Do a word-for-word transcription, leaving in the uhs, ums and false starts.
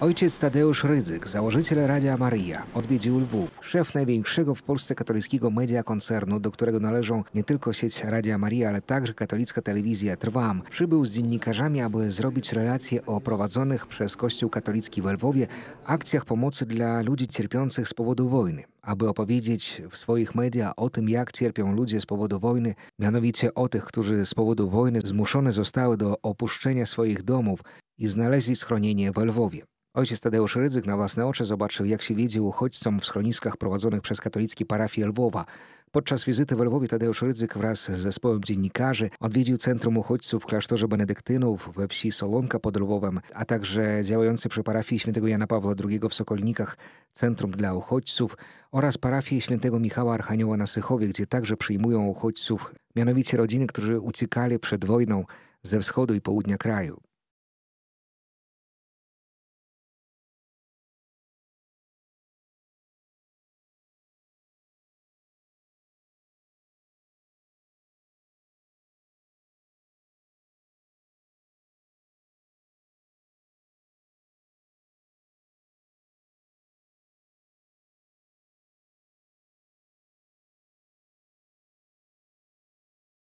Ojciec Tadeusz Rydzyk, założyciel Radia Maryja, odwiedził Lwów. Szef największego w Polsce katolickiego media koncernu, do którego należą nie tylko sieć Radia Maryja, ale także katolicka telewizja Trwam, przybył z dziennikarzami, aby zrobić relacje o prowadzonych przez Kościół katolicki w Lwowie akcjach pomocy dla ludzi cierpiących z powodu wojny. Aby opowiedzieć w swoich media o tym, jak cierpią ludzie z powodu wojny, mianowicie o tych, którzy z powodu wojny zmuszone zostały do opuszczenia swoich domów i znaleźli schronienie w Lwowie. Ojciec Tadeusz Rydzyk na własne oczy zobaczył, jak się wiedzie uchodźcom w schroniskach prowadzonych przez katolickie parafie Lwowa. Podczas wizyty w Lwowie Tadeusz Rydzyk wraz z zespołem dziennikarzy odwiedził Centrum Uchodźców w klasztorze Benedyktynów we wsi Solonka pod Lwowem, a także działający przy parafii świętego Jana Pawła drugiego w Sokolnikach Centrum dla Uchodźców oraz parafię świętego Michała Archanioła na Sychowie, gdzie także przyjmują uchodźców, mianowicie rodziny, którzy uciekali przed wojną ze wschodu i południa kraju.